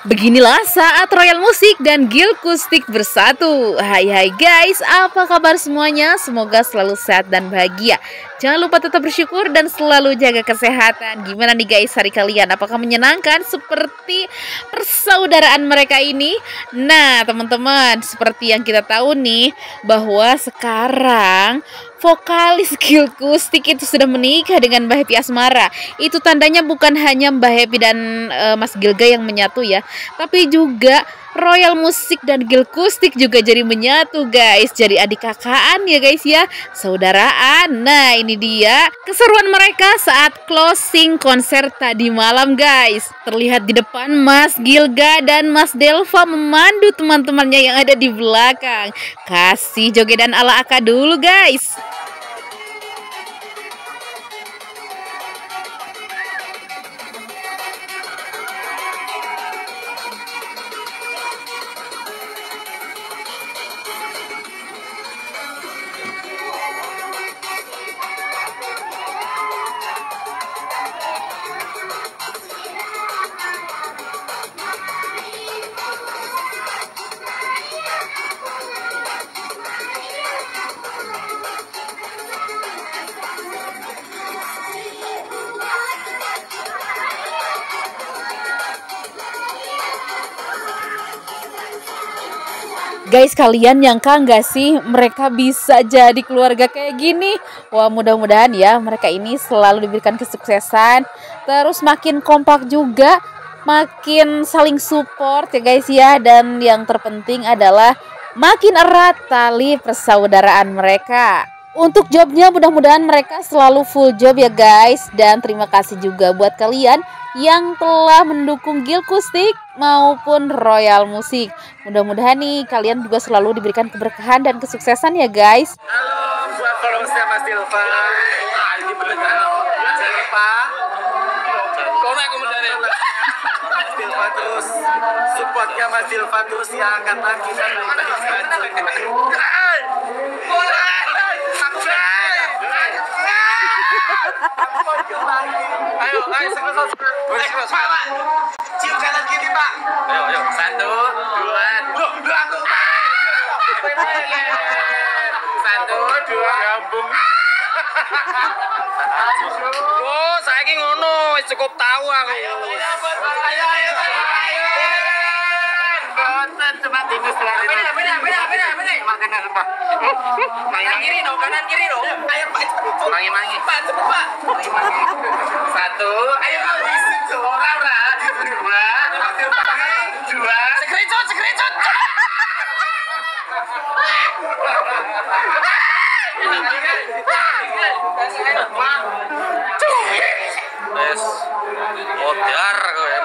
Beginilah saat Royal Music dan Gilkustik bersatu. Hai guys, apa kabar semuanya? Semoga selalu sehat dan bahagia. Jangan lupa tetap bersyukur dan selalu jaga kesehatan. Gimana nih guys hari kalian? Apakah menyenangkan seperti persaudaraan mereka ini? Nah teman-teman, seperti yang kita tahu nih, bahwa sekarang vokalis Gilkustik itu sudah menikah dengan Mbak Happy Asmara. Itu tandanya bukan hanya Mbak Happy dan Mas Gilga yang menyatu ya, tapi juga Royal Music dan Gilkustik juga jadi menyatu guys. Jadi adik kakaan ya guys ya, saudaraan. Nah ini dia keseruan mereka saat closing konser tadi malam guys. Terlihat di depan Mas Gilga dan Mas Delva memandu teman-temannya yang ada di belakang. Kasih jogedan ala Aka dulu guys. Guys, kalian nyangka nggak sih mereka bisa jadi keluarga kayak gini? Wah, mudah-mudahan ya mereka ini selalu diberikan kesuksesan, terus makin kompak juga, makin saling support ya guys ya. Dan yang terpenting adalah makin erat tali persaudaraan mereka. Untuk jobnya mudah-mudahan mereka selalu full job ya guys. Dan terima kasih juga buat kalian yang telah mendukung Gilkustik maupun Royal Music. Mudah-mudahan nih kalian juga selalu diberikan keberkahan dan kesuksesan ya guys. Halo buat followersnya Mas Dilva. Ini beneran jangan lupa komen dari Mas Dilva, terus supportnya Mas Dilva terus ya, karena kita ayo Pak, cium kanan kiri Pak. Ayo 1, 2, aku Satu, dua, gabung. Oh, saya ini ngono, cukup tahu aku. Cepat ini setelah ini. Makanan apa? Kanan kiri dong, kanan kiri dong. Ayo Pak, mangi. Pak, cepet Pak. Satu, ayo Pak, Laura. Dua. Screenshot. Tes modar gue.